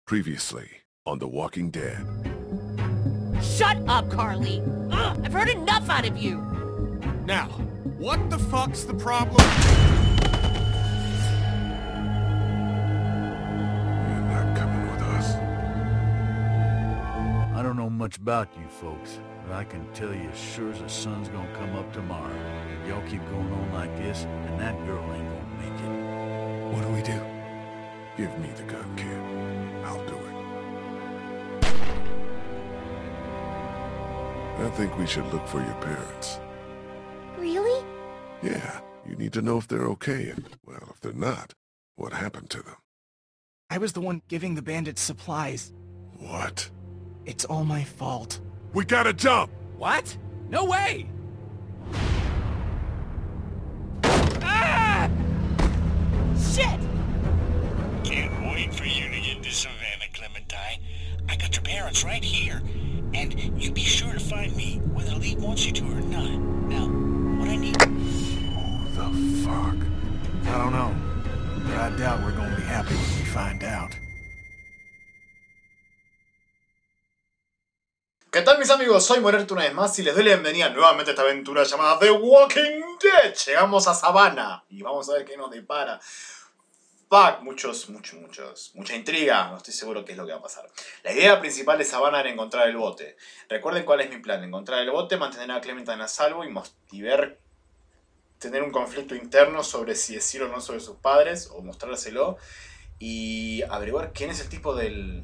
Previously on The Walking Dead. Shut up, Carly! Ugh, I've heard enough out of you! Now, what the fuck's the problem? You're not coming with us. I don't know much about you folks, but I can tell you as sure as the sun's gonna come up tomorrow. If y'all keep going on like this, then that girl ain't gonna make it. What do we do? Give me the gun, kid. I'll do it. I think we should look for your parents. Really? Yeah, you need to know if they're okay, and, well, if they're not, what happened to them. I was the one giving the bandits supplies. What? It's all my fault. We gotta jump! What? No way! Ah! Shit! Can't wait for you to get to Savannah, Clementine. I got your parents right here. And you be sure to find me, whether Lee wants you to or not. Now, what I need... Who the fuck? I don't know, but I doubt we're gonna be happy when we find out. ¿Qué tal, mis amigos? Soy Monerto una vez más y les doy la bienvenida nuevamente a esta aventura llamada The Walking Dead. Llegamos a Savannah y vamos a ver qué nos depara. Fuck, mucha intriga, no estoy seguro qué es lo que va a pasar. La idea principal de Savannah era encontrar el bote. Recuerden cuál es mi plan: encontrar el bote, mantener a Clementine a salvo y ver, tener un conflicto interno sobre si decir o no sobre sus padres o mostrárselo, y averiguar quién es el tipo del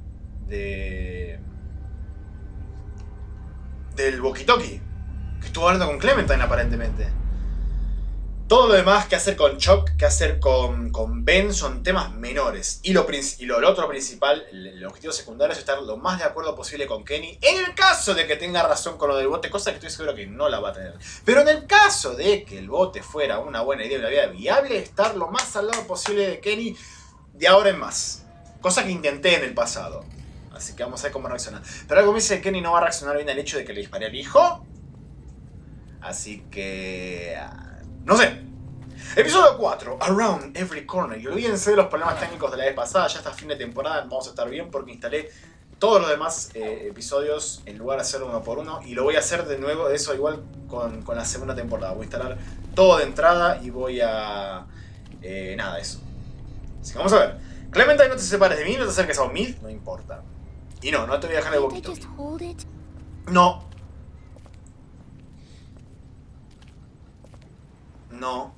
walkie-talkie que estuvo hablando con Clementine aparentemente. Todo lo demás que hacer con Chuck, que hacer con Ben, son temas menores. Y lo otro principal, el objetivo secundario, es estar lo más de acuerdo posible con Kenny. En el caso de que tenga razón con lo del bote, cosa que estoy seguro que no la va a tener. Pero en el caso de que el bote fuera una buena idea y una vida viable, estar lo más al lado posible de Kenny de ahora en más. Cosa que intenté en el pasado. Así que vamos a ver cómo reacciona. Pero algo me dice que Kenny no va a reaccionar bien al hecho de que le disparé al hijo. Así que... no sé. Episodio 4, Around Every Corner. Y olvídense de los problemas técnicos de la vez pasada. Ya hasta fin de temporada vamos a estar bien porque instalé todos los demás episodios en lugar de hacerlo uno por uno. Y lo voy a hacer de nuevo, eso igual con la segunda temporada. Voy a instalar todo de entrada y voy a... nada, eso. Así que vamos a ver. Clementine, no te separes de mí, no te acerques a un mid, no importa. Y no te voy a dejar el boquito. No. No.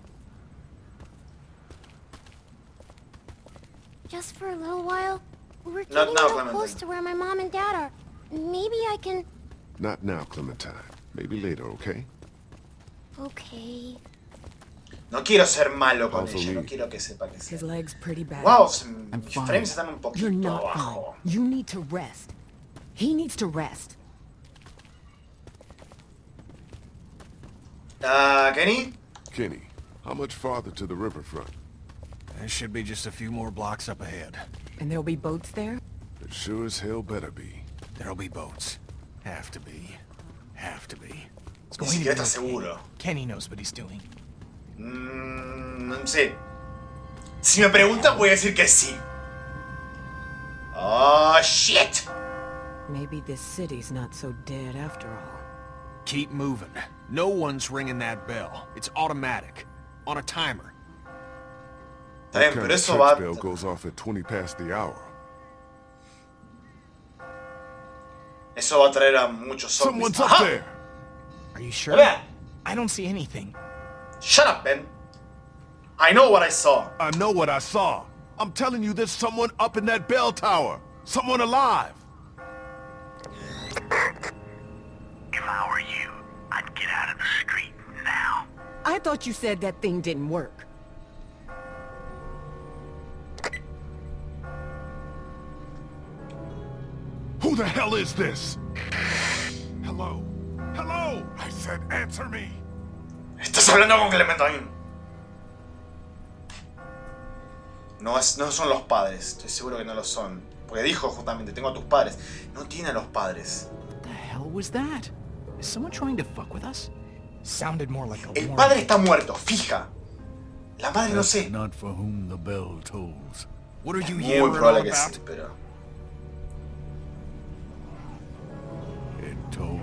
Just for a little while? We're Not getting now, real Clementine. close to where my mom and dad are. Maybe I can... Not now, Clementine. Maybe later, okay? Okay. No quiero ser malo con Also ella, me. no quiero que sepa que sea. His leg's pretty bad. Wow, I'm mis fine. frames están un You're poquito not abajo. fine. You need to rest. He needs to rest. Kenny? Kenny, how much farther to the riverfront? There should be just a few more blocks up ahead. And there'll be boats there? It sure as hell better be. There'll be boats. Have to be. Have to be. It's Ni going to be siquiera está okay. seguro. Kenny knows what he's doing. No sé. Si me preguntan voy a decir que sí. Oh, shit. Maybe this city's not so dead after all. Keep moving. No one's ringing that bell. It's automatic. On a timer. Está bien, That pero kind of eso va... church bell goes off at 20 past the hour. Eso va a traer a muchos zombies. Someone's up Ajá. there! Are you sure? Vea. I don't see anything. Shut up, Ben. I know what I saw. I know what I saw. I'm telling you, there's someone up in that bell tower. Someone alive. If I were you, I'd get out of the street now. I thought you said that thing didn't work. Who the hell is this? Hello? Hello? I said answer me. Estás hablando con Clementine. No son los padres. Estoy seguro que no lo son. Porque dijo justamente, tengo a tus padres. No tiene a los padres. What the hell was that? Is someone trying to fuck with us? Sounded more like a El warning. padre está muerto, fija. La madre no sé. Not for whom the bell tolls. What are you Muy yelling probable on que sí, about? pero...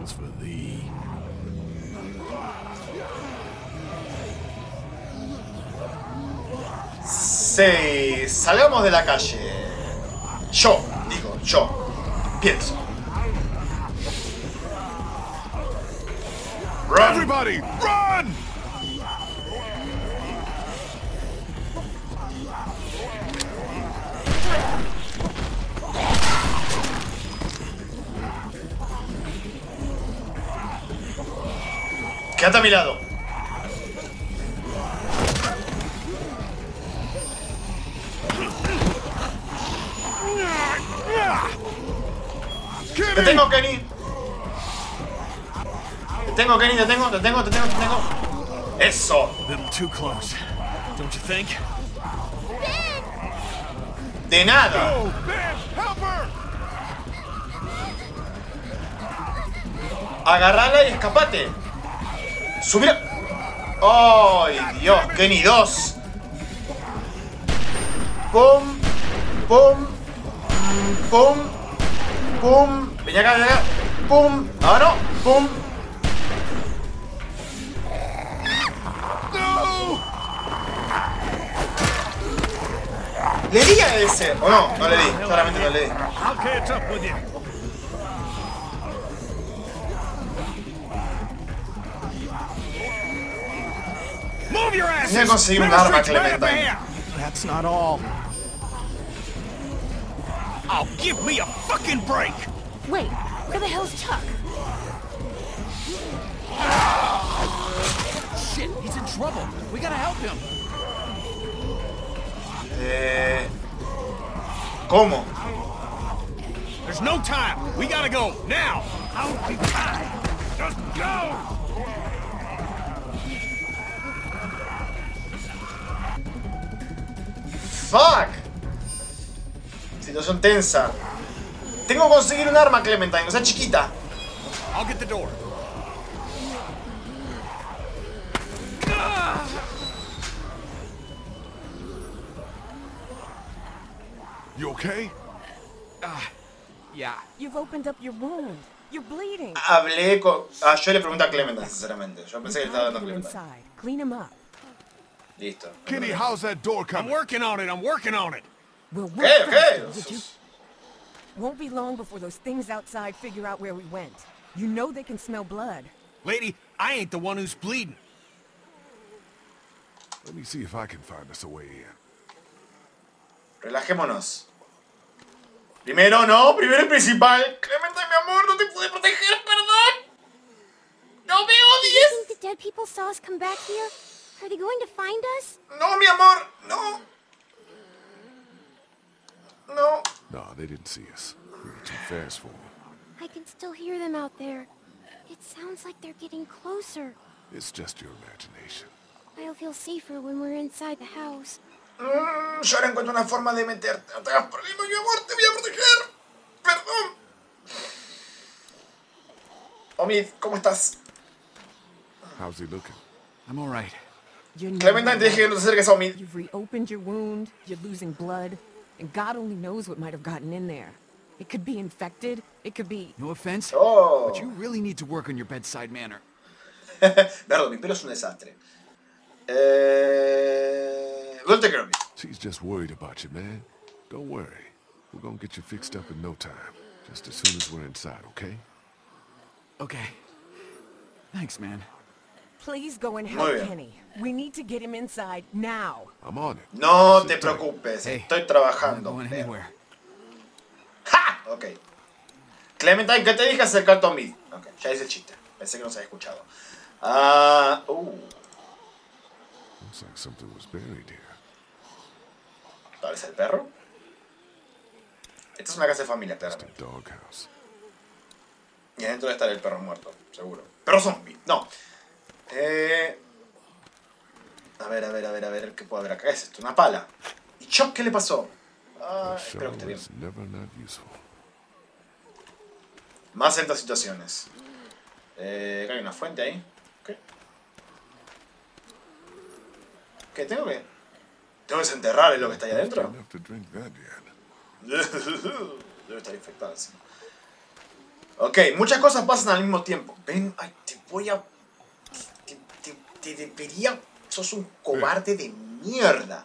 one's for thee. Sí, salgamos de la calle. Yo, pienso. Run. Everybody, run! Quédate a mi lado. Te tengo, Kenny. Te tengo, Kenny, te tengo. Eso. A little too close, don't you think? De nada. Oh, Ben, help her! Agarrala y escapate. Subir. ¡Ay, Dios! Kenny 2. Pum. Pum. Pum. Pum. Ven acá. Pum. Ahora no. Pum. No! ¿Le di a ese? ¿O no? No le di. Claramente no le di. I'll catch up with you. Move your asses! Tenía que conseguir un River arma, Street's right up Clementine. ahead. That's not all. Oh, give me a fucking break! Wait, where the hell's Chuck? Shit, he's in trouble. We gotta help him. ¿Cómo? There's no time. We gotta go now. How's the time? Just go! Fuck. Situación tensa. Tengo que conseguir un arma, Clementine, o sea, chiquita. I'll get the door. You okay? Yeah. You've opened up your wound. You're bleeding. Hablé con... yo le pregunté a Clementine, sinceramente. Yo pensé que le estaba dando a Clementine. Inside. Clean him up. Listo. Kenny, how's that door I'm coming? working on it. We'll work Okay, faster, okay. would you? Won't be long before those things outside figure out where we went. You know they can smell blood. Lady, I ain't the one who's bleeding. Let me see if I can find us a way in. Relajémonos. Primero y principal. Clementine, mi amor, no te pude proteger, perdón. No me Do you odies. think the dead people saw us come back here? Are they going to find us? No, mi amor, no. No. No, they didn't see us. We were too fast for them. I can still hear them out there. It sounds like they're getting closer. It's just your imagination. I'll feel safer when we're inside the house. Yo ahora encuentro una forma de meterte. No te hagas problema, mi amor, te voy a proteger. Perdón. Omid, ¿cómo estás? How's he looking? I'm all right. Clementine, te dije que no te acerques a Omid. You've reopened your wound, you're losing blood, and God only knows what might have gotten in there. It could be infected, it could be... No offense, Oh. but you really need to work on your bedside manner. Perdón, mi pelo es un desastre. We'll take care of it. She's just worried about you, man. Don't worry. We're gonna get you fixed up in no time. Just as soon as we're inside, okay? Okay. Thanks, man. Please go and Muy help bien. Kenny. We need to get him inside, now. I'm on it. No Sit te tight. preocupes, Hey, estoy I'm not trabajando. going anywhere. ¡Ja! Ok. Clementine, ¿qué te dije acercarte a Omid? Ok, ya hice el chiste. Pensé que no se había escuchado. Looks like something was buried here. ¿Parece el perro? Esta es una casa de familia, It's a claramente. doghouse. Y adentro debe estar el perro muerto, seguro. Perro zombie, no. A ver, ¿qué puedo haber acá? ¿Qué es esto? Una pala. ¿Y Chuck qué le pasó? Espero que esté Shovel bien. is never not useful. Más en estas situaciones. Acá hay una fuente ahí. ¿Qué? ¿Qué tengo que...? ¿Tengo que desenterrar lo que está ahí adentro? Enough to drink that yet. Debe estar infectado encima. Ok, muchas cosas pasan al mismo tiempo. Ven, ay, te voy a... Te debería... Sos un cobarde de mierda.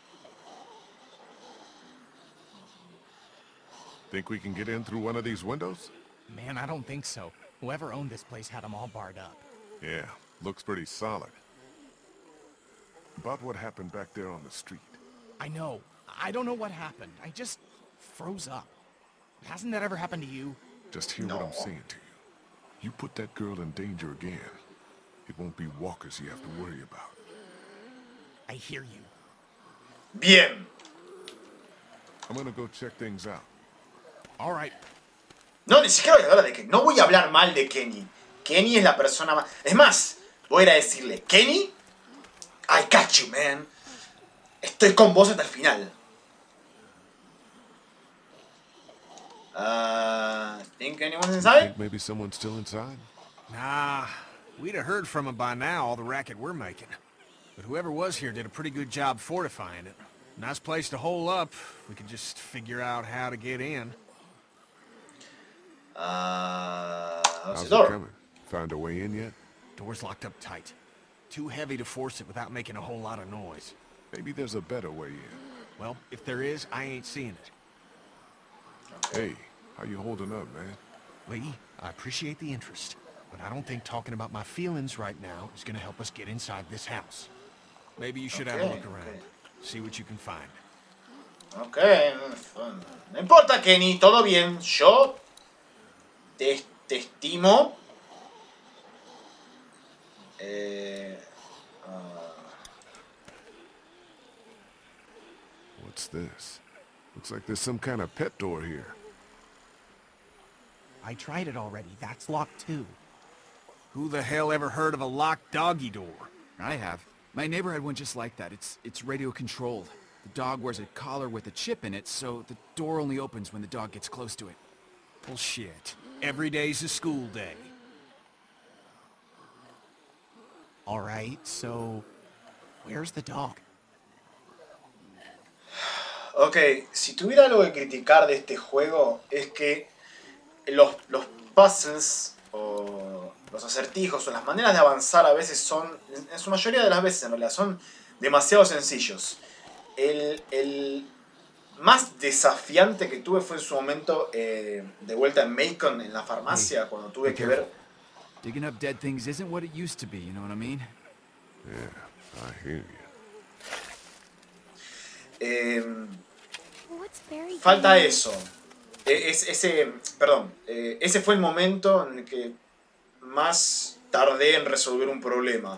Think we can get in through one of these windows? Man, I don't think so. Whoever owned this place had them all barred up. Yeah, looks pretty solid. About what happened back there on the street. I know. I don't know what happened. I just froze up. Hasn't that ever happened to you? Just hear what I'm saying to you. You put that girl in danger again, it won't be walkers you have to worry about. I hear you. Bien. I'm gonna go check things out. All right. No, ni siquiera voy a hablar de Kenny. No voy a hablar mal de Kenny. Kenny es la persona más... Es más, voy a ir a decirle, Kenny, I got you, man. Estoy con vos hasta el final. Think anyone's inside? Think maybe someone's still inside? Nah, we'd have heard from him by now, all the racket we're making. But whoever was here did a pretty good job fortifying it. Nice place to hole up. We could just figure out how to get in. How's the it door? coming? Found a way in yet? Door's locked up tight. Too heavy to force it without making a whole lot of noise. Maybe there's a better way in. Well, if there is, I ain't seeing it. Hey, how you holding up, man? Lee, I appreciate the interest, but I don't think talking about my feelings right now is gonna help us get inside this house. Maybe you should have a look around. See what you can find. Ok, no importa, Kenny, todo bien. Yo te estimo. What's this? Looks like there's some kind of pet door here. I tried it already. That's locked too. Who the hell ever heard of a locked doggy door? I have. My neighbor had one just like that. It's radio controlled. The dog wears a collar with a chip in it, so the door only opens when the dog gets close to it. Bullshit. Every day's a school day. All right, so where's the dog? Ok, si tuviera algo que criticar de este juego es que los puzzles o los acertijos o las maneras de avanzar a veces son, en su mayoría de las veces en realidad, son demasiado sencillos. El más desafiante que tuve fue en su momento de vuelta en Macon, en la farmacia, cuando tuve que ver... Digging up dead things isn't what it used to be, you know what I mean? Yeah, I hear you. Falta eso. Ese fue el momento en el que más tardé en resolver un problema.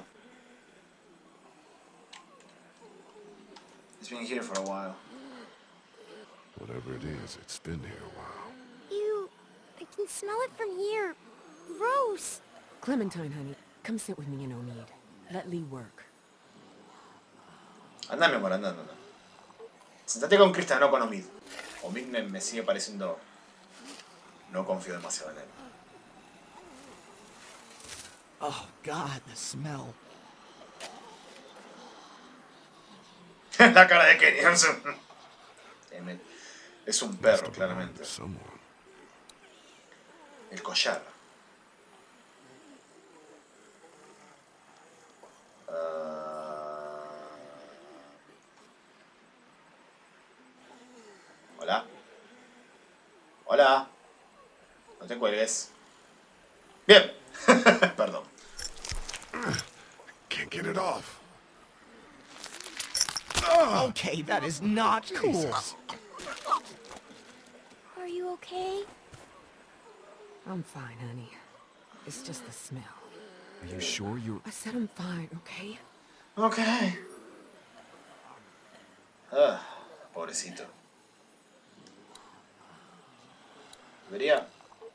It's been here for a while. Whatever it is, it's been here a while. Ew, I can smell it from here. Gross. Clementine, honey, come sit with me and Omid. Let Lee work. Anda, mi amor, anda. Sentate con Christian, no con Omid. Omid me sigue pareciendo... No confío demasiado en él. Oh, God, the smell. La cara de Kenny. Es un perro, claramente. El collar. Hola. Hola. No te cuelgues. Bien. Perdón. Can't get it off. Okay, that is not cool. Are you okay? I'm fine, honey. It's just the smell. Are you sure you're... I said I'm fine, okay? Okay. Pobrecito. Debería...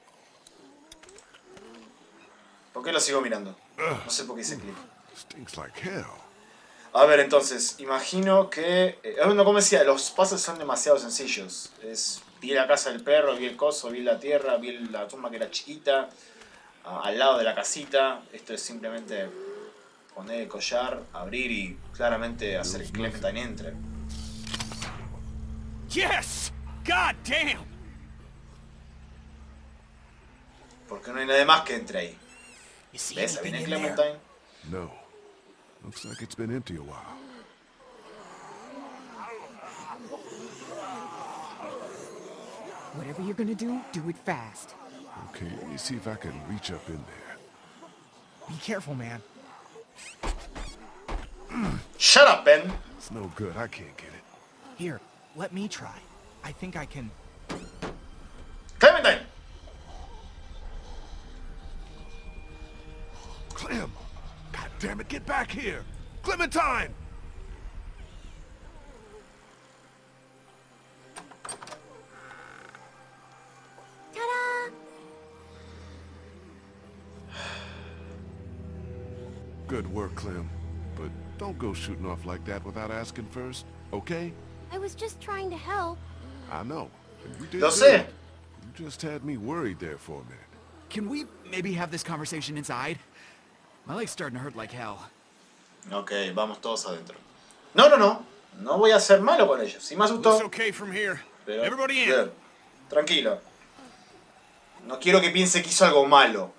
¿Por qué lo sigo mirando? No sé por qué hice clic. Stinks like hell. A ver, entonces, imagino que... bueno, como decía, los puzzles son demasiado sencillos. Vi la casa del perro, vi el coso, vi la tierra, vi la tumba que era chiquita, al lado de la casita. Esto es simplemente poner el collar, abrir y claramente hacer que Clementine entre. Yes! God damn! Porque no hay nadie más que entre ahí. You see ¿Ves? Ahí anything viene in there? Clementine. No. Looks like it's been empty a while. Whatever you're gonna do it fast. Okay, let me see if I can reach up in there. Be careful, man. Shut up, Ben. It's no good. I can't get it. Here, let me try. I think I can... Clementine. Clem! God damn it, get back here! Clementine! Ta-da! Good work, Clem. But don't go shooting off like that without asking first, okay? I was just trying to help. I know. And you did Lo good. sé. You just had me worried there for a minute. Can we maybe have this conversation inside? My leg's starting to hurt like hell. Ok, vamos todos adentro. No, no, no. No voy a ser malo con ellos. Sí me Looks asustó. okay from here. Pero, Everybody in. bien, tranquilo. No quiero que piense que hizo algo malo.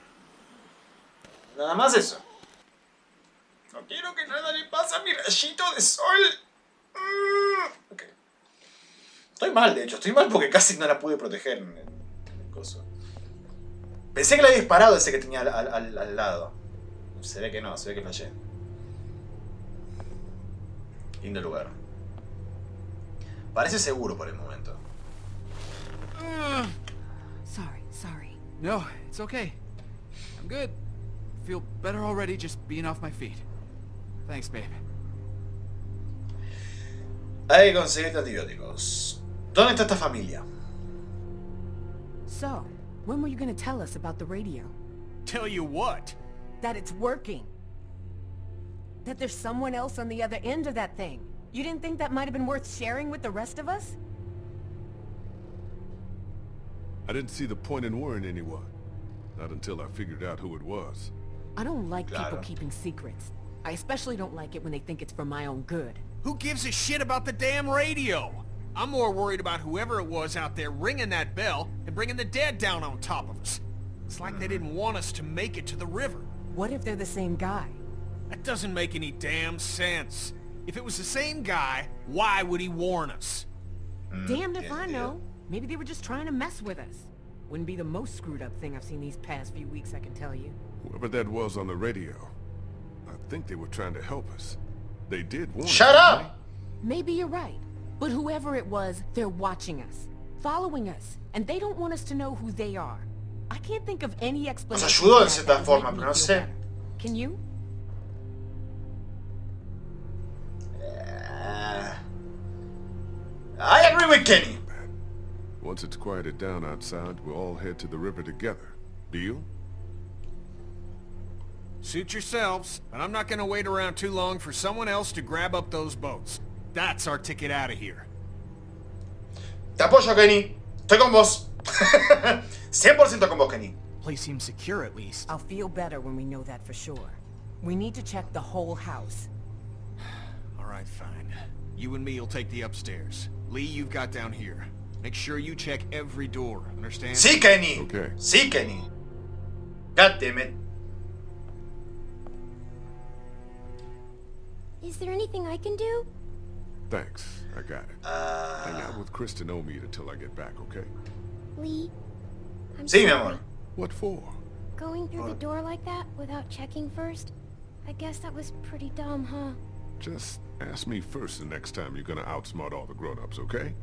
Nada más eso. No quiero que nada le pase a mi rayito de sol. Ok. Estoy mal, de hecho. Estoy mal porque casi no la pude proteger en el coso. Pensé que le había disparado ese que tenía al lado. Se ve que no, se ve que fallé. Lindo lugar. Parece seguro por el momento. Sorry. No, it's okay. I'm good. Feel better already just being off my feet. Thanks, babe. Hay que conseguir antibióticos. ¿Dónde está esta familia? So, when were you gonna tell us about the radio? Tell you what? That it's working. That there's someone else on the other end of that thing. You didn't think that might have been worth sharing with the rest of us? I didn't see the point in worrying anyone. Not until I figured out who it was. I don't like people Claro. keeping secrets. I especially don't like it when they think it's for my own good. Who gives a shit about the damn radio? I'm more worried about whoever it was out there ringing that bell and bringing the dead down on top of us. It's like they didn't want us to make it to the river. What if they're the same guy? That doesn't make any damn sense. If it was the same guy, why would he warn us? Damned if tiene I sentido. know. Maybe they were just trying to mess with us. Wouldn't be the most screwed up thing I've seen these past few weeks, I can tell you. Whoever that was on the radio, I think they were trying to help us. They did warn us. Shut didn't up! Maybe you're right. But whoever it was, they're watching us, following us, and they don't want us to know who they are. I can't think of any explanation. ayudó for en that cierta that would forma, make pero me no feel sé. better. Can you? I agree with Kenny. Once it's quieted down outside, we'll all head to the river together. Deal? Suit yourselves, but I'm not gonna wait around too long for someone else to grab up those boats. That's our ticket out of here. Te apoyo, Kenny. Estoy con vos. 100% con vos, Kenny. Place seems secure at least. I'll feel better when we know that for sure. We need to check the whole house. All right, fine. You and me will take the upstairs. Lee, you've got down here. Make sure you check every door, understand? Sí, Kenny. Okay. Sí, Kenny. God damn it. Is there anything I can do? Thanks. I got it. Hang out with Kristen Omead until I get back, okay? Lee? I'm Sí, mi sorry. amor. What for? Going through the door like that without checking first? I guess that was pretty dumb, huh? Just ask me first the next time you're gonna outsmart all the grown-ups, okay?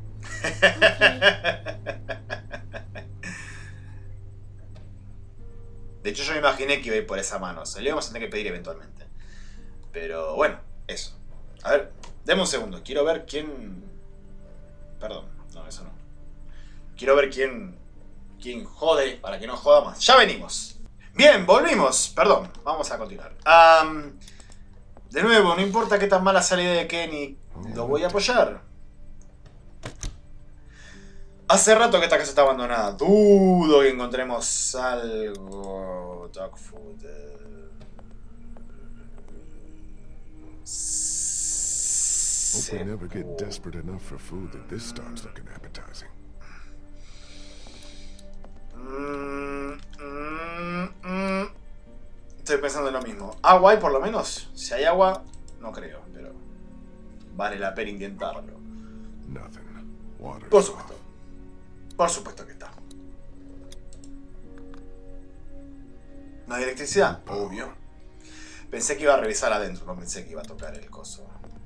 De hecho, yo me imaginé que iba a ir por esa mano. Se lo íbamos a tener que pedir eventualmente. Pero bueno, eso. A ver, deme un segundo. Quiero ver quién... Perdón, no, eso no. Quiero ver quién jode para que no joda más. Ya venimos. Bien, volvimos. Perdón, vamos a continuar. De nuevo, no importa qué tan mala salida de Kenny, lo voy a apoyar. Hace rato que esta casa está abandonada. Dudo que encontremos algo. Dog food. Hope we never get desperate enough for food that this starts looking appetizing. estoy pensando en lo mismo. ¿Agua hay por lo menos? Si hay agua, no creo, pero vale la pena intentarlo. Nothing. Water. Por supuesto. Por supuesto que está. ¿No hay electricidad? Obvio. Pensé que iba a revisar adentro, no pensé que iba a tocar el coso.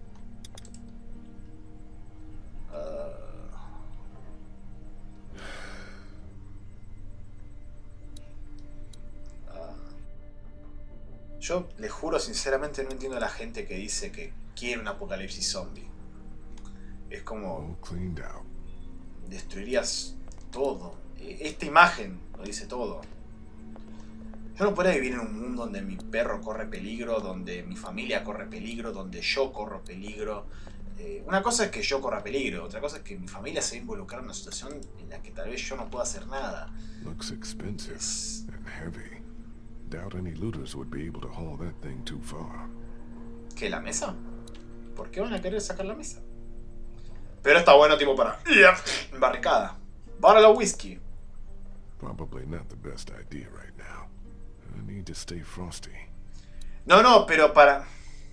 Yo les juro sinceramente no entiendo a la gente que dice que quiere un apocalipsis zombie. Es como... All cleaned out. destruirías todo. Esta imagen lo dice todo. Yo no podría vivir en un mundo donde mi perro corre peligro, donde mi familia corre peligro, donde yo corro peligro. Una cosa es que yo corra peligro, otra cosa es que mi familia se va a involucrar en una situación en la que tal vez yo no pueda hacer nada. Looks expensive and heavy. Doubt any looters would be able to haul that thing too far. ¿Qué, la mesa? ¿Por qué van a querer sacar la mesa? Pero está bueno tipo para... barricada. Barrel of whisky. Probably not the best idea right now. I need to stay frosty. No, pero para...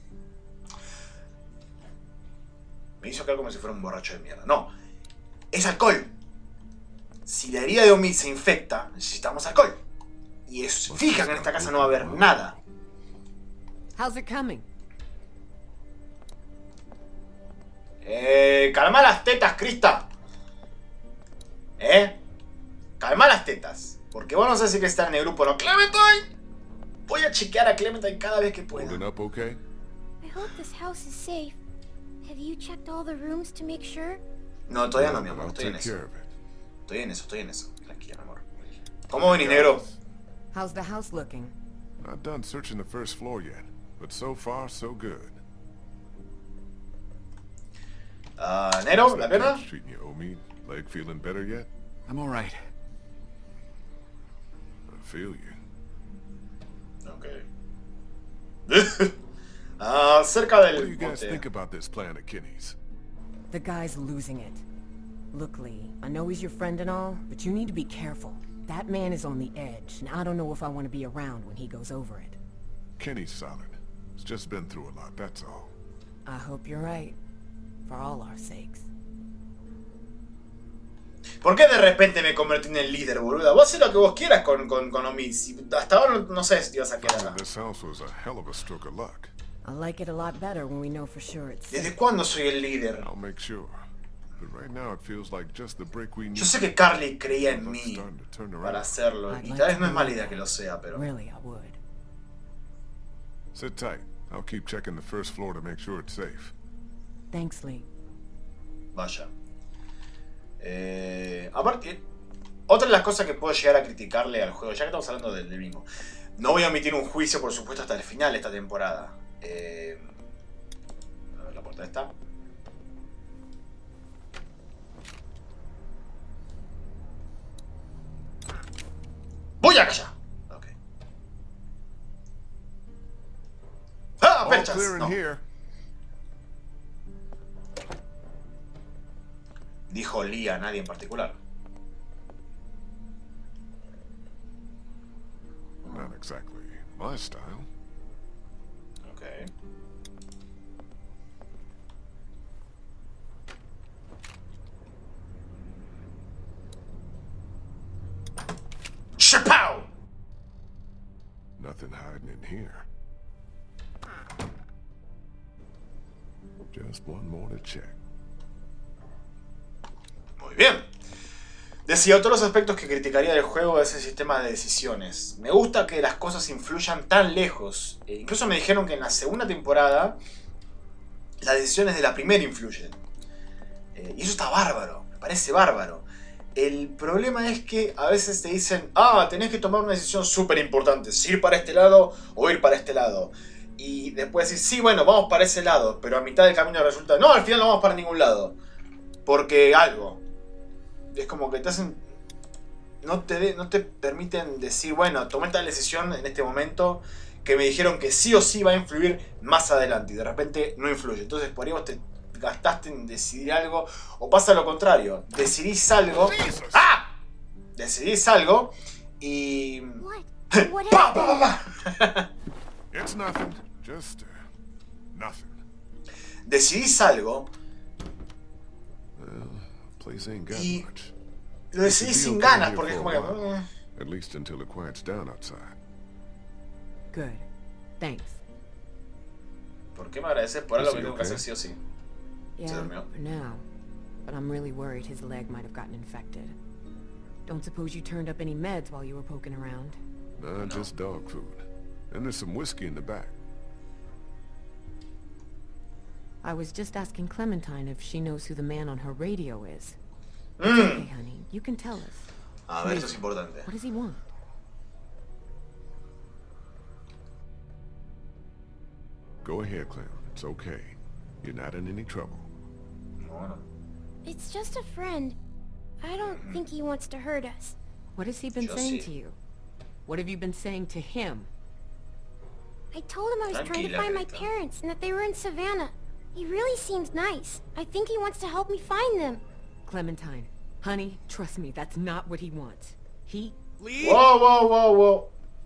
Me hizo quedar como si fuera un borracho de mierda. No. Es alcohol. Si la herida de Omid se infecta, necesitamos alcohol. Y es fija que en esta casa no va a haber nada. How's it coming? Calma las tetas, Krista. Calma las tetas. Porque vos no sé si que estar en el grupo o no. ¡Clementine! Voy a chequear a Clementine cada vez que pueda. Holding up okay? I hope this house is safe. Have you checked all the rooms to make sure? No, todavía no, mi But amor. I'll Estoy en take eso. care of it. Estoy en eso. Tranquila, mi amor. ¿Cómo venís, negro? How's the house looking? Not done searching the first floor yet, but so far so good. Nero, How's ¿la that pierna? catch treating you, Omid? Leg feeling better yet? I'm all right. I feel you. Ok. Cerca What do you del guys think bote. about this plan of Kinney's? The guy's losing it. Look, Lee, I know he's your friend and all, but you need to be careful. That man is on the edge, and I don't know if I want to be around when he goes over it. Kenny's solid. He's just been through a lot, that's all. I hope you're right. For all our sakes. ¿Por qué de repente me convertí en el líder, boluda? Vos haces lo que vos quieras con Omid. Si hasta ahora no sé si te vas a quedar. Finding this house was a hell of a stroke of luck. I like it a lot better when we know for sure it's ¿Desde safe. cuándo soy el líder? I'll make sure. But right now it feels like just the break we need. Yo sé que Carly creía en It's mí starting to turn para around. hacerlo. Y tal vez no es mala idea que lo sea, pero... Really, I would. Sit tight. I'll keep checking the first floor to make sure it's safe. Thanks, Lee. Vaya. Aparte, otra de las cosas que puedo llegar a criticarle al juego, ya que estamos hablando del mismo, no voy a omitir un juicio, por supuesto, hasta el final de esta temporada. A ver, la puerta está. ¡Voy a callar! Ok. ¡Ah, All perchas! clear in No. here. Dijo Lee a nadie en particular. Not exactly my style. Ok. ¡Shapow! Nothing hiding in here. Just one more to check. Muy bien. Decía, otro de los aspectos que criticaría del juego es el sistema de decisiones. Me gusta que las cosas influyan tan lejos. Incluso me dijeron que en la segunda temporada las decisiones de la primera influyen. Y eso está bárbaro, me parece bárbaro. El problema es que a veces te dicen, tenés que tomar una decisión súper importante, si ir para este lado o ir para este lado. Y después decís, sí, bueno, vamos para ese lado, pero a mitad del camino resulta, no, al final no vamos para ningún lado. Porque algo. Es como que te hacen... No te permiten decir, bueno, tomé esta decisión en este momento que me dijeron que sí o sí va a influir más adelante. Y de repente no influye. Entonces por ahí vos te gastaste en decidir algo. O pasa lo contrario. Decidís algo. ¡Ah! Decidís algo y... What? What ¡Pa, happened? pa, pa, pa! It's nothing. Just nothing. Decidís algo Well, place ain't got y much. lo decidís sin ganas porque es como que... At least until it quiets down outside. Good. Thanks. ¿Por qué me agradeces por algo que tengo que hacer sí o sí? Yeah, durmió. for now. But I'm really worried his leg might have gotten infected. Don't suppose you turned up any meds while you were poking around? Nah, just dog food. And there's some whiskey in the back. I was just asking Clementine if she knows who the man on her radio is. It's okay, honey. You can tell us. A ver, esto es importante. What does he want? Go ahead, Clem. It's okay. You're not in any trouble. Bueno. It's just a friend. I don't think he wants to hurt us. What has he been Yo saying sí. to you? What have you been saying to him? I told him I was trying to Tranquila, find my Greta. parents and that they were in Savannah. He really seems nice. I think he wants to help me find them. Clementine, honey, trust me, that's not what he wants. He... Lee? Wow, wow, wow, wow.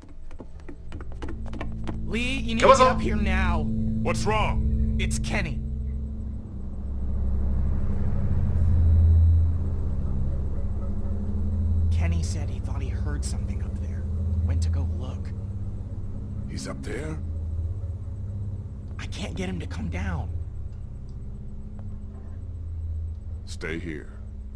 Lee, you need ¿Qué to get pasó? up here now. What's wrong? It's Kenny. Kenny said he thought he heard something up there. Went to go look. He's up there? I can't get him to come down. Stay here.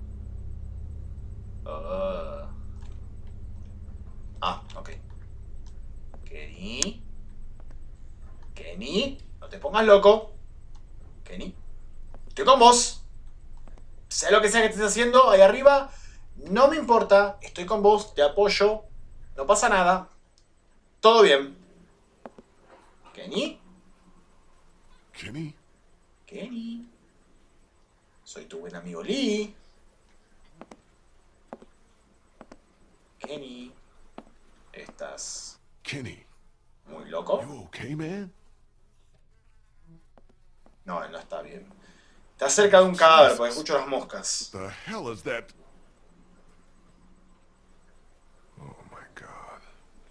Ok. Kenny. Kenny. No te pongas loco. Kenny. Estoy con vos. Sea lo que sea que estés haciendo ahí arriba. No me importa. Estoy con vos. Te apoyo. No pasa nada. Todo bien. Kenny. Kenny? Kenny. Soy tu buen amigo Lee. Kenny. ¿Estás Kenny, muy loco? you okay, man? No, él no está bien. Está cerca de un cadáver porque escucho las moscas. The hell is that? Oh my God.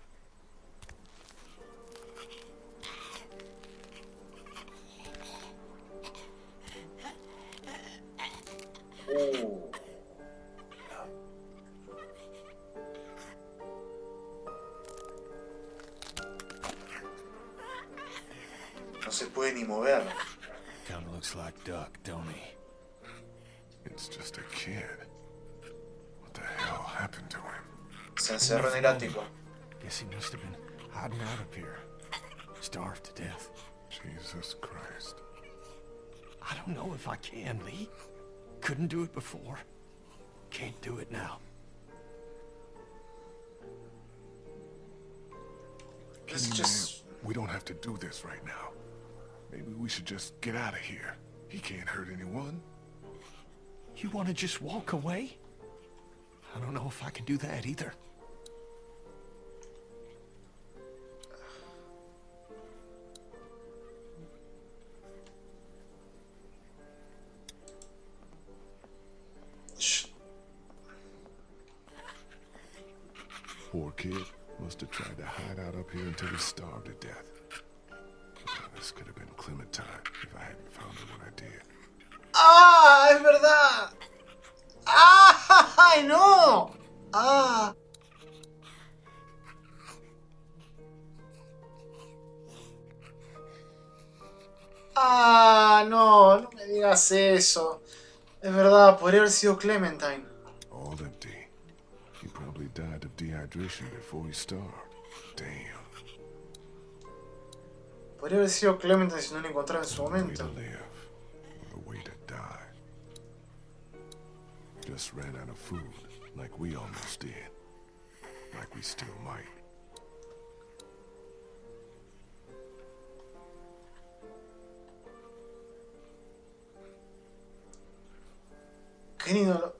No se puede ni mover. Kinda looks like Duck, don't he? It's just a kid. What the hell happened to him? Se encerró en el ático. Guess he must have been hiding out up here. Starved to death. Jesus Christ. I don't know if I can, Lee. Couldn't do it before. Can't do it now. It's just... We don't have to do this right now. Maybe we should just get out of here. He can't hurt anyone. You want to just walk away? I don't know if I can do that either. Shh. Poor kid. Must have tried to hide out up here until he starved to death. This could have been Clementine if I hadn't found her when I did. ¡Ah! ¡Es verdad! ¡Ah! ¡Ay, no! ¡Ah! ¡Ah! No, no me digas eso. Es verdad, podría haber sido Clementine. All empty. He probably died of dehydration before he starved. Damn. Podría haber sido Clementine si no la encontraba en su One way momento. to live. What a way to die. Just ran out of food, like we almost did. Like we still might. Kenny no lo...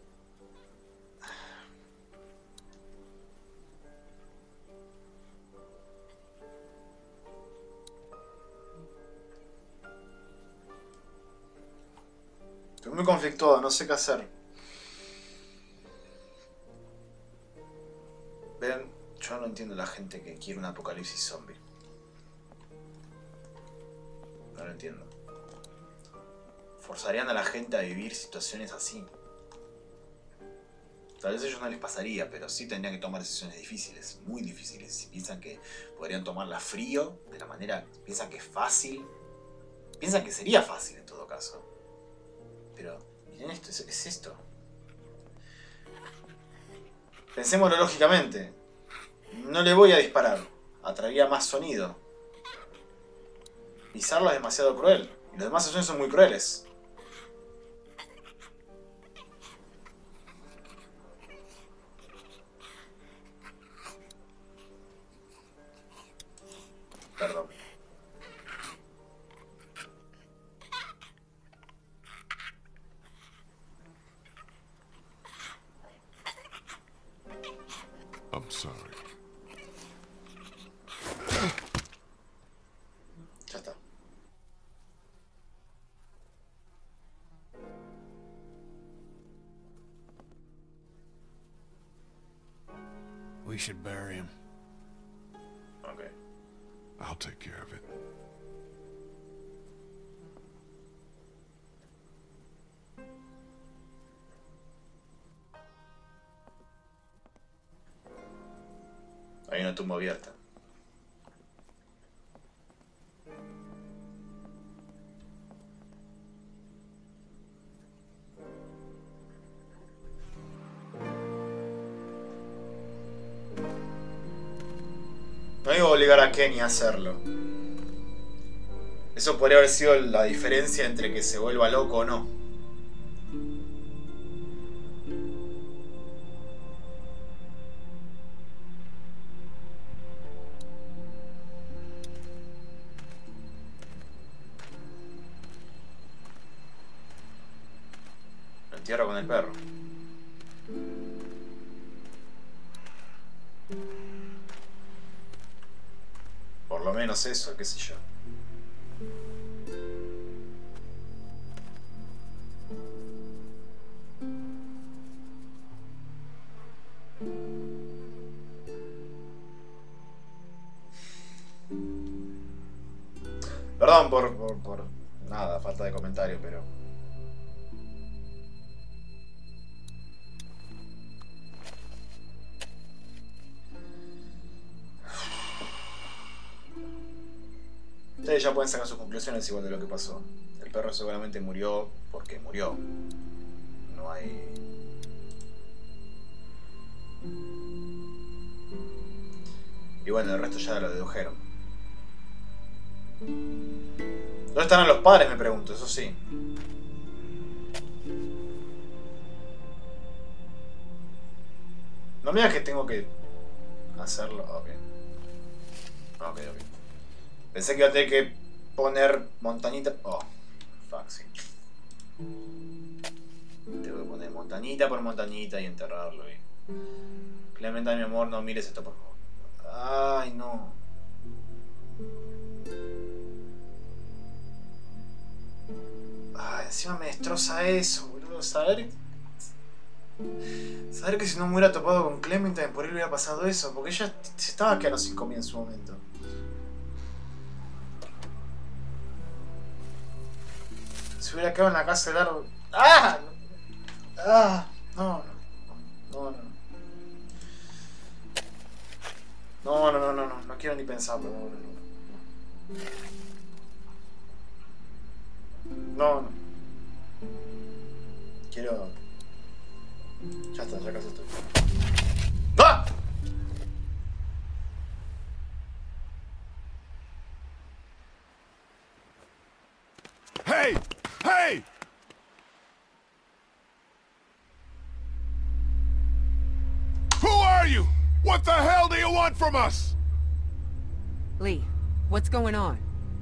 Estoy muy conflictuado, no sé qué hacer. Ven, yo no entiendo a la gente que quiere un apocalipsis zombie. entiendo. Forzarían a la gente a vivir situaciones así. Tal vez a ellos no les pasaría, pero sí tendrían que tomar decisiones difíciles, muy difíciles. Si piensan que podrían tomarla frío, de la manera, piensan que es fácil, piensan que sería fácil en todo caso. Pero, miren esto, es esto. Pensémoslo lógicamente. No le voy a disparar, atraería más sonido. Pisarlo es demasiado cruel, y los demás asesinos son muy crueles. Perdón. I'm sorry. Ya está. We should bury him. Okay. I'll take care of it. Hay una tumba abierta. No iba a obligar a Kenny a hacerlo. Eso podría haber sido la diferencia entre que se vuelva loco o no. Lo entierro con el perro. Por lo menos eso, qué sé yo. Perdón por nada, falta de comentario, pero... Ustedes ya pueden sacar sus conclusiones igual de lo que pasó. El perro seguramente murió porque murió. No hay... Y bueno, el resto ya lo dedujeron. ¿Dónde estarán los padres? Me pregunto, eso sí. No me digas que tengo que hacerlo. Ok. Ok. Pensé que iba a tener que poner montañita. Oh, fuck, sí. Tengo que poner montañita por montañita y enterrarlo. Clementa, mi amor, no mires esto, por favor. Ay, no. Ay, encima me destroza eso, boludo. Saber que si no me hubiera topado con Clementine, por él hubiera pasado eso. Porque ella se estaba quedando sin comida en su momento. Se hubiera quedado en la casa del árbol. ¡Ah! ¡Ah! No. No quiero ni pensarlo. No. Quiero... Ya está, ya casi estoy. ¡Ah! Hey! Hey! Who are you? What the hell do you want from us? Lee, what's going on?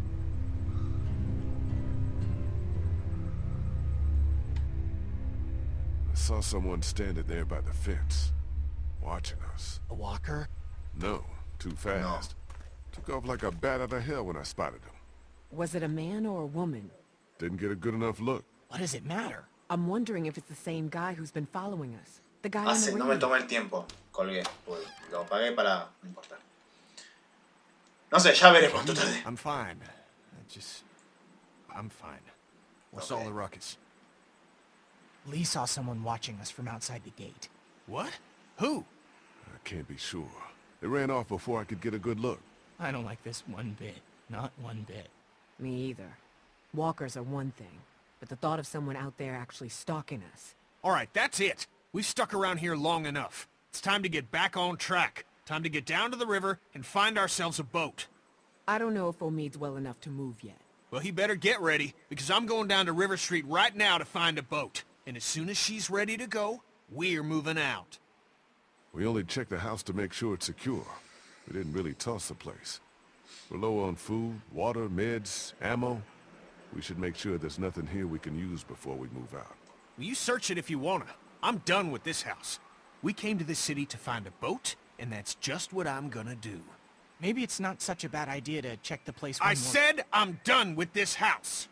I saw someone standing there by the fence, watching us. A walker? No, too fast. Took off like a bat out of hell when I spotted him. Was it a man or a woman? Didn't get a good enough look. What does it matter? I'm wondering if it's the same guy who's been following us. The guy in the No me ring. tomé el tiempo. Colgué. Lo apagué para... No importa. No sé, ya veremos. Total. I'm fine. I just... I'm fine. What's all the ruckus? Lee saw someone watching us from outside the gate. What? Who? I can't be sure. They ran off before I could get a good look. I don't like this one bit. Not one bit. Me either. Walkers are one thing, but the thought of someone out there actually stalking us. All right, that's it. We've stuck around here long enough. It's time to get back on track. Time to get down to the river and find ourselves a boat. I don't know if Omid's well enough to move yet. Well, he better get ready, because I'm going down to River Street right now to find a boat. And as soon as she's ready to go, we're moving out. We only checked the house to make sure it's secure. We didn't really toss the place. We're low on food, water, meds, ammo. We should make sure there's nothing here we can use before we move out. Well, you search it if you wanna. I'm done with this house. We came to this city to find a boat, and that's just what I'm gonna do. Maybe it's not such a bad idea to check the place one I more... said I'm done with this house.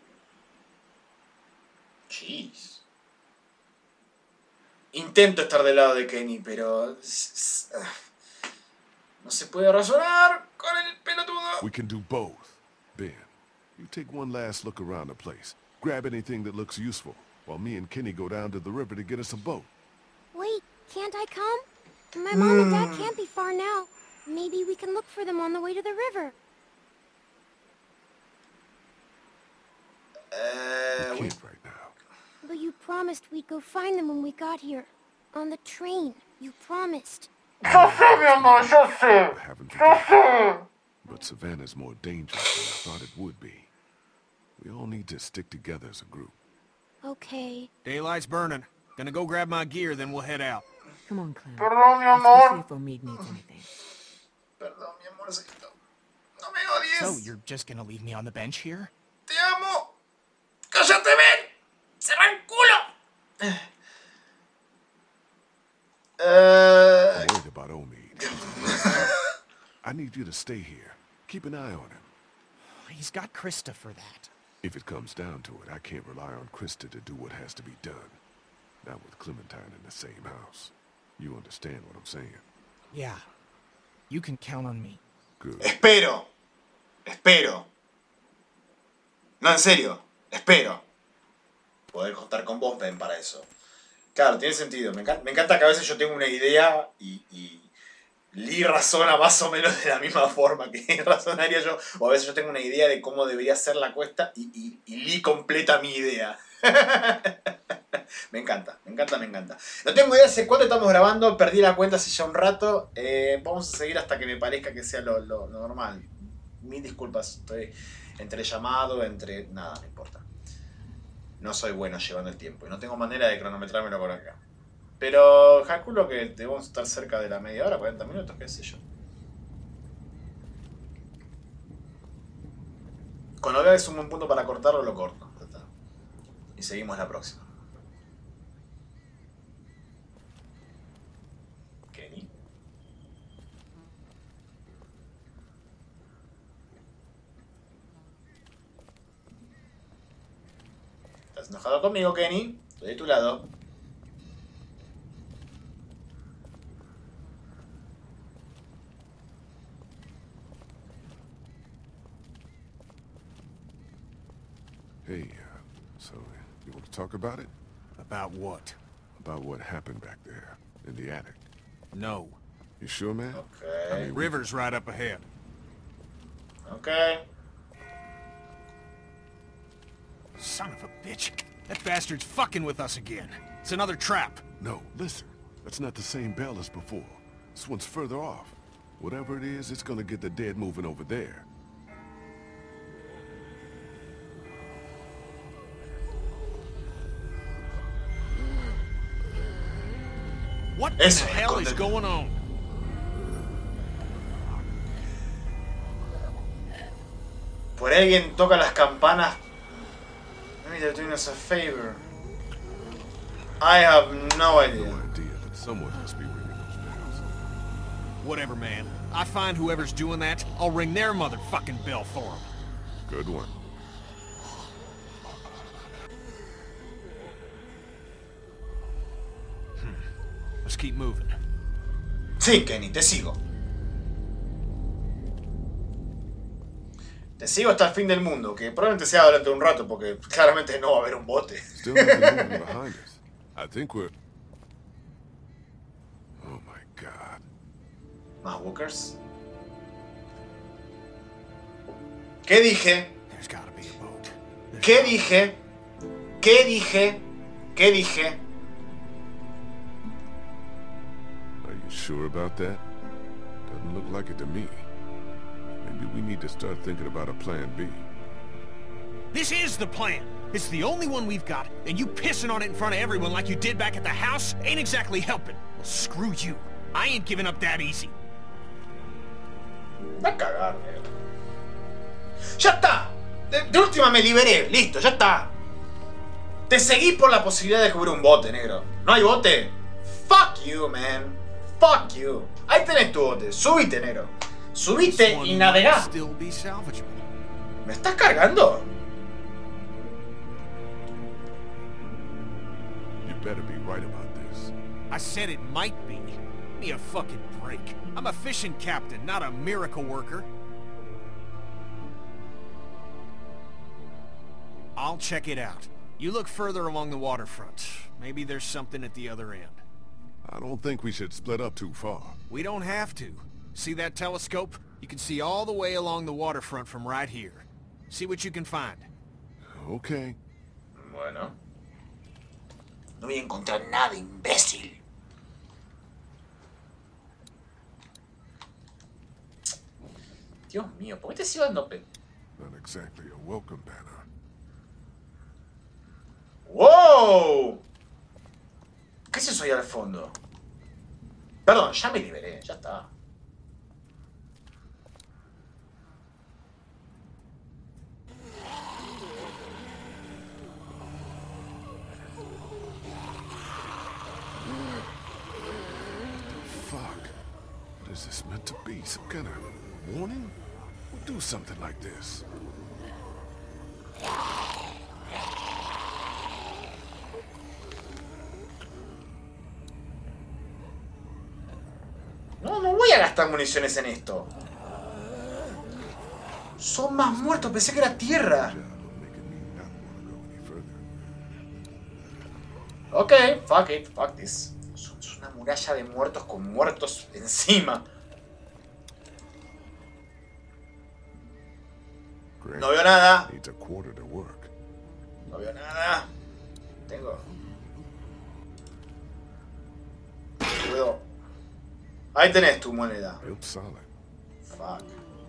Jeez. Intento estar del lado de Kenny, pero... no se puede razonar con el pelotudo. We can do both. Ben, you take one last look around the place. Grab anything that looks useful, while me and Kenny go down to the river to get us a boat. Wait, can't I come? My mom and dad can't be far now. Maybe we can look for them on the way to the river. I can't right now. But you promised we'd go find them when we got here. On the train. You promised. I haven't forgotten. But Savannah's more dangerous than I thought it would be. We all need to stick together as a group. Okay. Daylight's burning. Gonna go grab my gear, then we'll head out. Come on, Clem. Perdón, mi Let's amor. go see if Omid needs anything. Perdón, mi amorcito. No me odies. So, you're just gonna leave me on the bench here? Te amo. ¡Cállate, Ben! ¡Cerra el culo! I'm worried about Omid. I need you to stay here. Keep an eye on him. He's got Krista for that. If it comes down to it, I can't rely on Krista to do what has to be done. Not with Clementine in the same house. You understand what I'm saying? Yeah. You can count on me. Good. Espero. No, en serio. Espero poder contar con vos, Ben, para eso. Claro, tiene sentido. Me encanta que a veces yo tengo una idea y Lee razona más o menos de la misma forma que razonaría yo. O a veces yo tengo una idea de cómo debería ser la cuesta y Lee completa mi idea. Me encanta. No tengo idea hace cuánto estamos grabando, perdí la cuenta hace ya un rato. Vamos a seguir hasta que me parezca que sea lo normal. Mil disculpas, estoy entre llamado, entre... Nada, no importa. No soy bueno llevando el tiempo y no tengo manera de cronometrármelo por acá. Pero calculo que debemos estar cerca de la media hora, 40 minutos, qué sé yo. Cuando vea que es un buen punto para cortarlo, lo corto. Y seguimos la próxima. Kenny. ¿Estás enojado conmigo, Kenny? Estoy de tu lado. Hey, so you want to talk about it? About what? About what happened back there, in the attic. No. You sure, man? Okay. I mean, River's right up ahead. Okay. Son of a bitch. That bastard's fucking with us again. It's another trap. No, listen. That's not the same bell as before. This one's further off. Whatever it is, it's gonna get the dead moving over there. What in the Eso, hell is escóndete. going on? Por ahí alguien toca las campanas. Maybe they're doing us a favor. I have no idea. No idea, but someone must be ringing those bells. Whatever, man. I find whoever's doing that, I'll ring their motherfucking bell for them. Good one. Let's keep moving. Sí, Kenny, te sigo. Te sigo hasta el fin del mundo, que probablemente sea durante un rato, porque claramente no va a haber un bote. Still nothing moving behind us. I think we're... Oh my God. ¿Más walkers? ¿Qué dije? There's gotta be a boat. ¿Qué dije? ¿Qué dije? ¿Qué dije? Are you sure about that? Doesn't look like it to me. Maybe we need to start thinking about a plan B. This is the plan. It's the only one we've got, and you pissing on it in front of everyone like you did back at the house ain't exactly helping. Well, screw you. I ain't giving up that easy. Va a cagar, negro. ¡Ya está! De última me liberé. Listo, ya está. Te seguí por la posibilidad de cubrir un bote, negro. ¿No hay bote? Fuck you, man. Fuck you. Ahí tenés tu bote. Subite, negro. Subite y navegá. Still be salvageable. ¿Me estás cargando? You better be right about this. I said it might be. Give me a fucking break. I'm a fishing captain, not a miracle worker. I'll check it out. You look further along the waterfront. Maybe there's something at the other end. I don't think we should split up too far. We don't have to. See that telescope? You can see all the way along the waterfront from right here. See what you can find. Okay. Bueno. No voy a encontrar nada, imbécil. Dios mío, ¿por qué te sigo dando pe... Not exactly a welcome banner. ¡Wow! ¿Qué es eso ahí al fondo? Perdón, ya me liberé, ya está. Fuck. What is this meant to be? Some kind of warning? We'll do something like this. No voy a gastar municiones en esto. Son más muertos, pensé que era tierra. Ok, fuck it, fuck this. Es una muralla de muertos con muertos encima. No veo nada. No veo nada. Tengo. Puedo. Ahí tenés tu moneda. Fuck.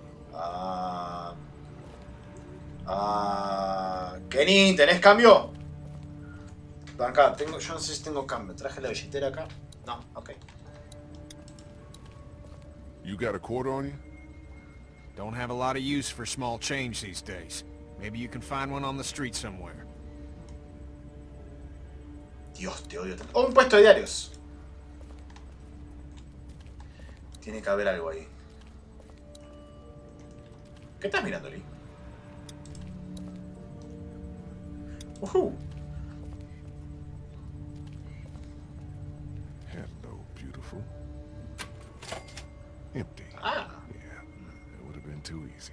Kenny, ¿tenés cambio? Acá, yo no sé si tengo cambio. Traje la billetera acá. No, ok. You got a quarter on you? Don't have a lot of use for small change these days. Maybe you can find one on the street somewhere. Dios, te odio tanto. Oh, un puesto de diarios. Tiene que haber algo ahí. ¿Qué estás mirando, Lee? Hello, beautiful. Empty. Ah. Yeah, it would have been too easy.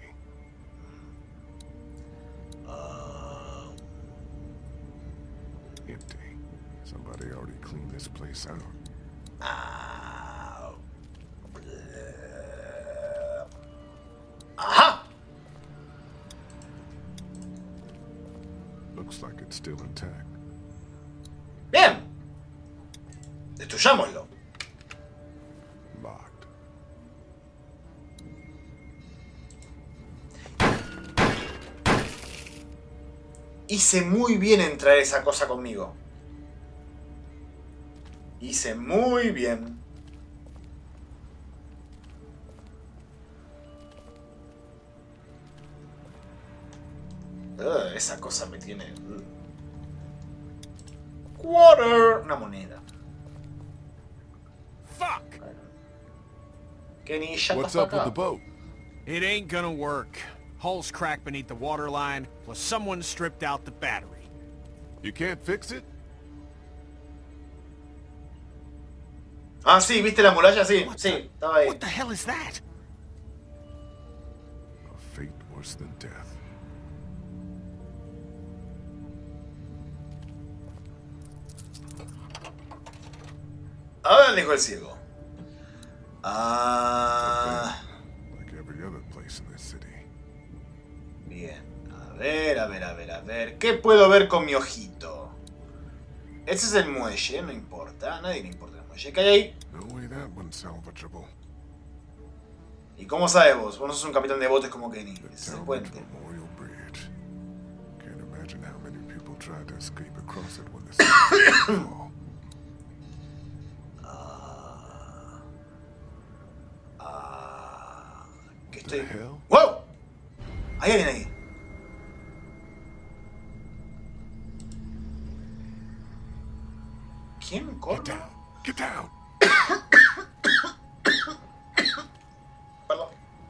Empty. Somebody already cleaned this place out. Ajá. Looks like it's still intact. Bien. Destruyámoslo. Locked. Hice muy bien en traer esa cosa conmigo. Hice muy bien. Esa cosa me tiene... Quarter. Una moneda. Fuck! Kenny, shut What's the up fuck with the up. boat? It ain't gonna work. Hull's cracked beneath the waterline, plus someone stripped out the battery. You can't fix it? Ah, sí, ¿viste la muralla? Sí, sí, estaba ahí. What the hell is that? A fate worse than death. A ver, dijo el ciego. Ah. Like every other place in this city. Bien. A ver, a ver, a ver, a ver. ¿Qué puedo ver con mi ojito? Ese es el muelle, no importa. A nadie le importa el muelle. ¿Qué hay ahí? No way that one's salvageable. ¿Y cómo sabes vos? Vos no sos un capitán de botes como Kenny. The Ese es el Talmadge puente. Memorial Bridge. Can't imagine how many people tried to escape across it when the city started to fall. ¿Qué The estoy...? hell? ¡Wow! Hay alguien ahí. ¿Quién Get corre? down! Get down! Perdón.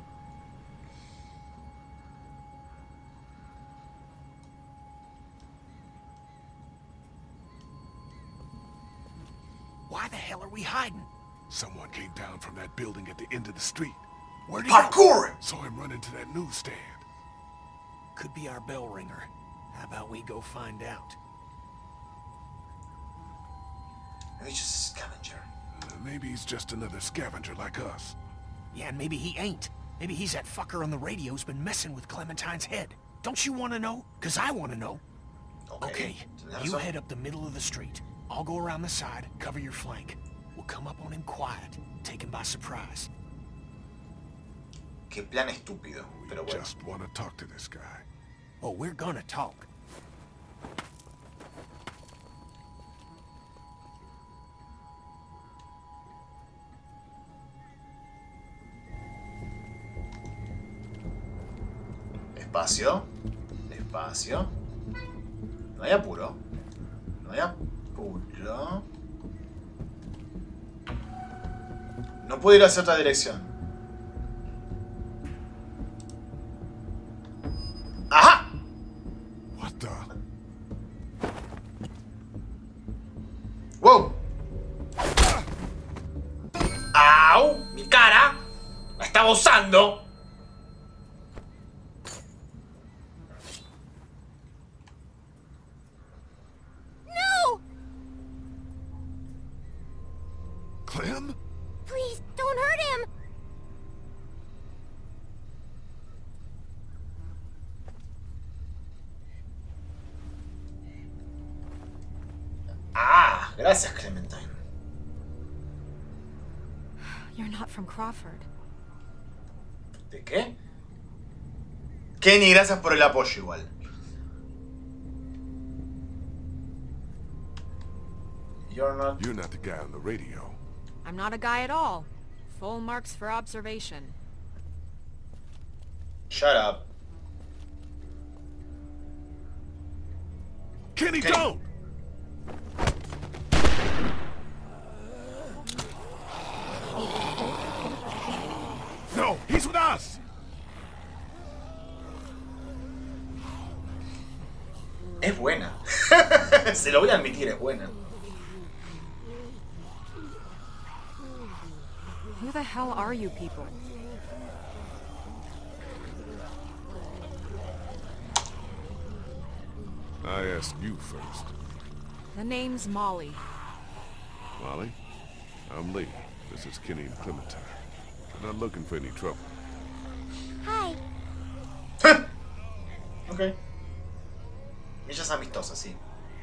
Why the hell are we hiding? Someone came down from that building at the end of the street. Where'd he go? Parkour! Saw him run into that newsstand. Could be our bell ringer. How about we go find out? Maybe just a scavenger. Maybe he's just another scavenger like us. Yeah, and maybe he ain't. Maybe he's that fucker on the radio who's been messing with Clementine's head. Don't you want to know? 'Cause I want to know. Okay, you head up the middle of the street. I'll go around the side, cover your flank. We'll come up on him quiet, take him by surprise. Qué plan estúpido, pero We bueno. just want to talk to this guy. Oh, we're gonna talk. Despacio. Despacio. No hay apuro. No hay apuro. No puedo ir hacia otra dirección. ¡Ajá! What the? ¡Wow! ¡Au! ¡Mi cara! ¡La estaba usando! No! Clem? Please, don't hurt him! Ah, gracias, Clementine. You're not from Crawford. ¿De qué? Kenny, gracias por el apoyo igual. You're not the guy on the radio. I'm not a guy at all. Full marks for observation. Shut up. Kenny, don't! No, he's with us! Es buena. Se lo voy a admitir, es buena. Who the hell are you people? I asked you first. The name's Molly. Molly, I'm Lee. This is Kenny and Clementine. We're not looking for any trouble. Hi. Ok. Ella es amistosa, sí.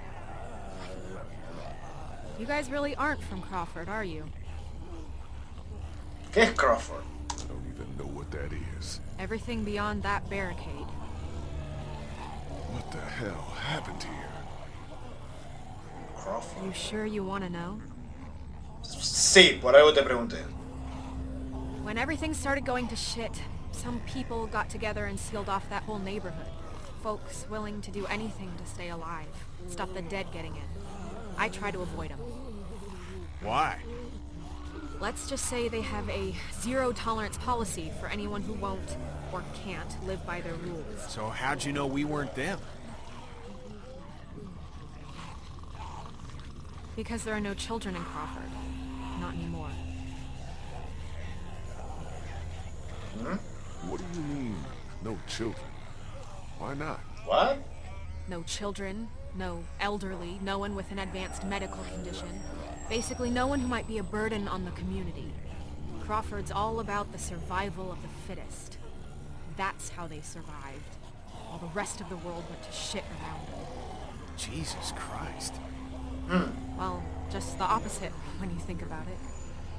You guys really aren't from Crawford, are you? ¿Qué es Crawford? I don't even know what that is. Everything beyond that barricade. What the hell happened here? Crawford. You sure you want to know? Sí, por algo te pregunté. When everything started going to shit, some people got together and sealed off that whole neighborhood. Folks willing to do anything to stay alive. Stop the dead getting in. I try to avoid them. Why? Let's just say they have a zero-tolerance policy for anyone who won't or can't live by their rules. So how'd you know we weren't them? Because there are no children in Crawford. Not anymore. What do you mean, no children. Why not? What? No children, no elderly, no one with an advanced medical condition. Basically, no one who might be a burden on the community. Crawford's all about the survival of the fittest. That's how they survived. While the rest of the world went to shit around them. Jesus Christ. Well, just the opposite when you think about it.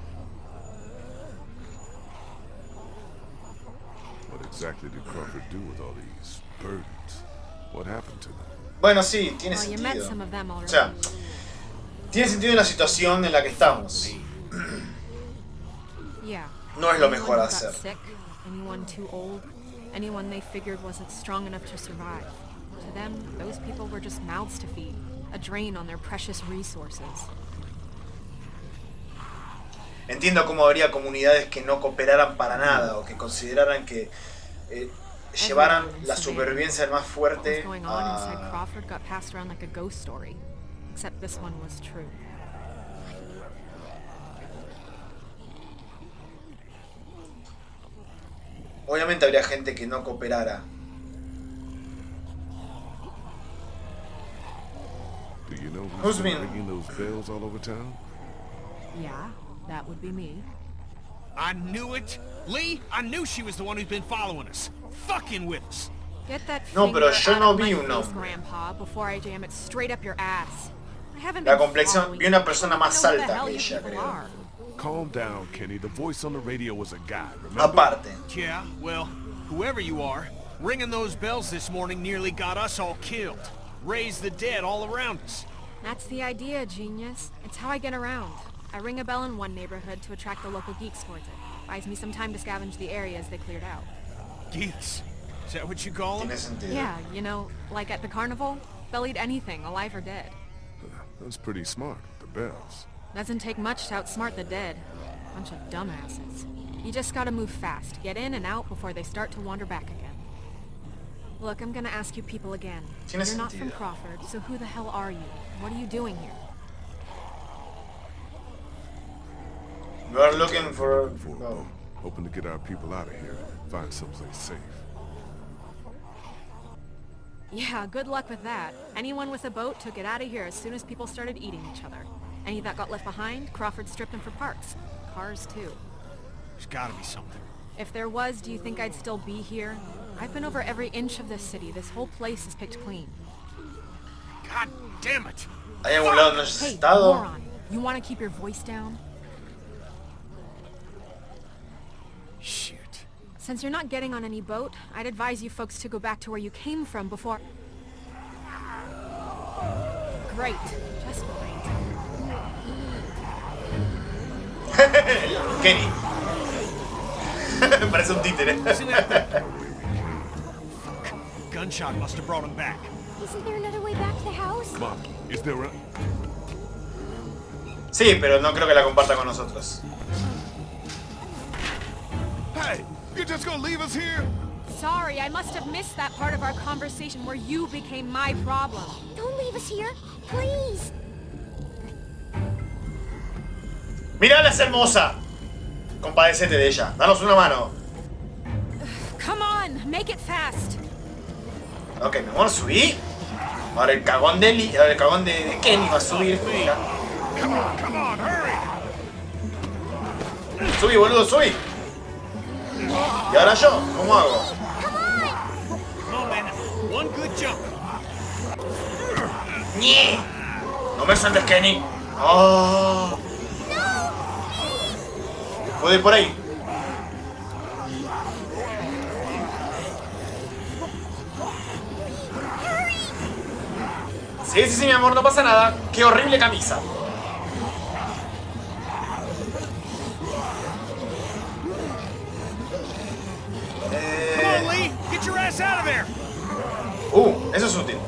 What exactly did Crawford do with all these burdens? What happened to them? Bueno, sí, tiene Well, you met sentido. some of them O already. sea, tiene sentido en la situación en la que estamos. Yeah. No es lo Anyone mejor who a got hacer. sick, anyone too old, anyone they figured wasn't strong enough to survive. To them, those people were just mouths to feed, a drain on their precious resources. Entiendo cómo habría comunidades que no cooperaran para nada o que consideraran que llevaran la supervivencia del más What was fuerte going on inside a... Crawford got passed around like a ghost story. Except this one was true. Obviamente habría gente que no cooperara. Do you know Who's who's been- ringing those bells all over town? Yeah, that would be me. I knew it. Lee, I knew she was the one who's been following us. Fucking with us. Get that No, finger pero yo out no of vi my un face, hombre. Grandpa, before I jam it straight up your ass. I haven't La been complexión, following vi una you. persona I don't más know who the alta hell que you ella, people creo. are. Calm down, Kenny. The voice on the radio was a guy, remember? Aparte. Yeah, well, whoever you are, ringing those bells this morning nearly got us all killed. Raised the dead all around us. That's the idea, genius. It's how I get around. I ring a bell in one neighborhood to attract the local geeks towards it. Buys me some time to scavenge the areas they cleared out. Geeks. Is that what you call them? Tiene sentido. Yeah, you know, like at the carnival, they'll eat anything, alive or dead. That's pretty smart, the bells. Doesn't take much to outsmart the dead. Bunch of dumbasses. You just gotta move fast, get in and out before they start to wander back again. Look, I'm gonna ask you people again. Tiene You're not from sentido. Crawford, so who the hell are you? What are you doing here? We are looking for... For a No. boat, hoping to get our people out of here, find someplace safe. Yeah, good luck with that. Anyone with a boat took it out of here as soon as people started eating each other. Any that got left behind, Crawford stripped them for parts. Cars, too. There's gotta be something. If there was, do you think I'd still be here? I've been over every inch of this city. This whole place is picked clean. God damn it. ¿Hay algún lado donde hayas Hey, estado? moron. You want to keep your voice down? Shoot. Since you're not getting on any boat, I'd advise you folks to go back to where you came from before... Great. Just great. Kenny. Parece un títere. Gunshot must have brought him back. Isn't there another way back to the house? Mom, is there a... Sí, pero no creo que la comparta con nosotros. Hey, you just gonna leave us here? Sorry, I must have missed that part of our conversation where you became my problem. Don't leave us here, please. ¡Mírala, es hermosa! Compadécete de ella. Danos una mano. Come on, make it fast. Ok, mi amor, subí. Ahora el cagón de ahora el cagón de Kenny va a subir. Mira. Come on, hurry! Subí, boludo, subí. ¿Y ahora yo? ¿Cómo hago? Come on, man. One good jump. ¡Nie! No me sueltes, Kenny. Oh. ¿Puedo ir por ahí? Sí, sí, sí, mi amor, no pasa nada. Qué horrible camisa. Come on, Lee. Get your ass out of there. Eso es útil.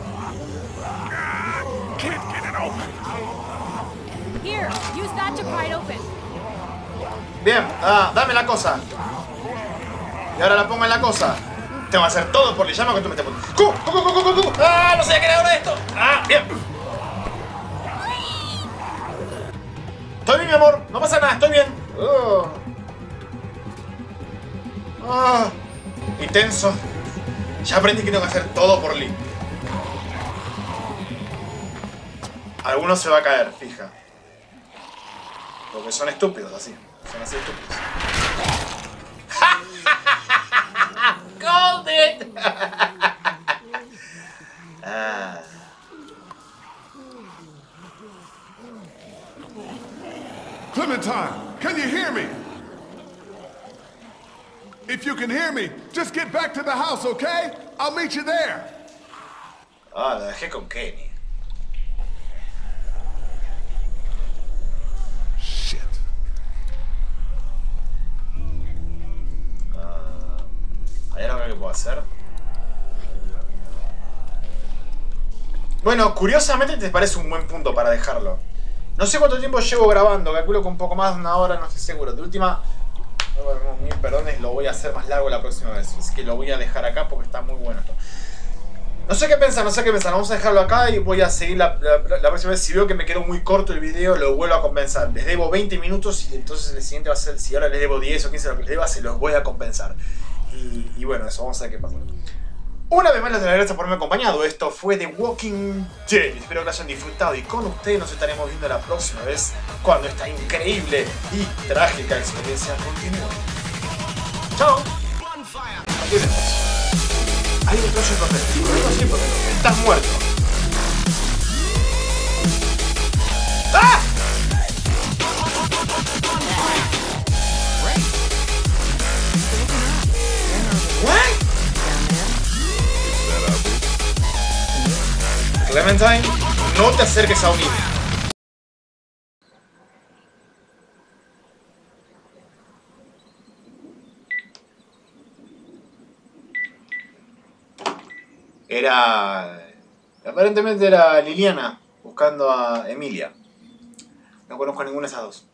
Can't get it open. Here, use that to pry it open. Bien, dame la cosa. Y ahora la pongo en la cosa. Tengo que hacer todo por llama que tú me estés poniendo. ¡Cu! ¡Ah! No sabía que era ahora esto. Bien. Estoy bien, mi amor. No pasa nada, estoy bien. Y tenso. Ya aprendí que tengo que hacer todo por Lee. Alguno se va a caer, fija. Porque son estúpidos, así. Son así estúpidos. Called it! Clementine, can you hear me? If you can hear me, just get back to the house, okay? I'll meet you there. Ah, la dejé con Kenny. Shit. ¿Hay algo que puedo hacer? Bueno, curiosamente te parece un buen punto para dejarlo. No sé cuánto tiempo llevo grabando, calculo que un poco más de una hora, no estoy seguro. De última, mil perdones, lo voy a hacer más largo la próxima vez. Así que lo voy a dejar acá porque está muy bueno esto. No sé qué pensar, no sé qué pensar. Vamos a dejarlo acá y voy a seguir la próxima vez. Si veo que me quedó muy corto el video, lo vuelvo a compensar. Les debo 20 minutos y entonces el siguiente va a ser, si ahora les debo 10 o 15 lo que les deba, se los voy a compensar. Y bueno, eso, vamos a ver qué pasa. Una vez más les doy las gracias por haberme acompañado. Esto fue The Walking Dead. Espero que lo hayan disfrutado y con ustedes nos estaremos viendo la próxima vez cuando esta increíble y trágica experiencia continúe. ¡Chao! Continuemos. Hay un trozo de papel. Correcto, sí, porque estás muerto. ¡Ah! Clementine, no te acerques a un niño. Aparentemente era Liliana buscando a Emilia. No conozco a ninguna de esas dos.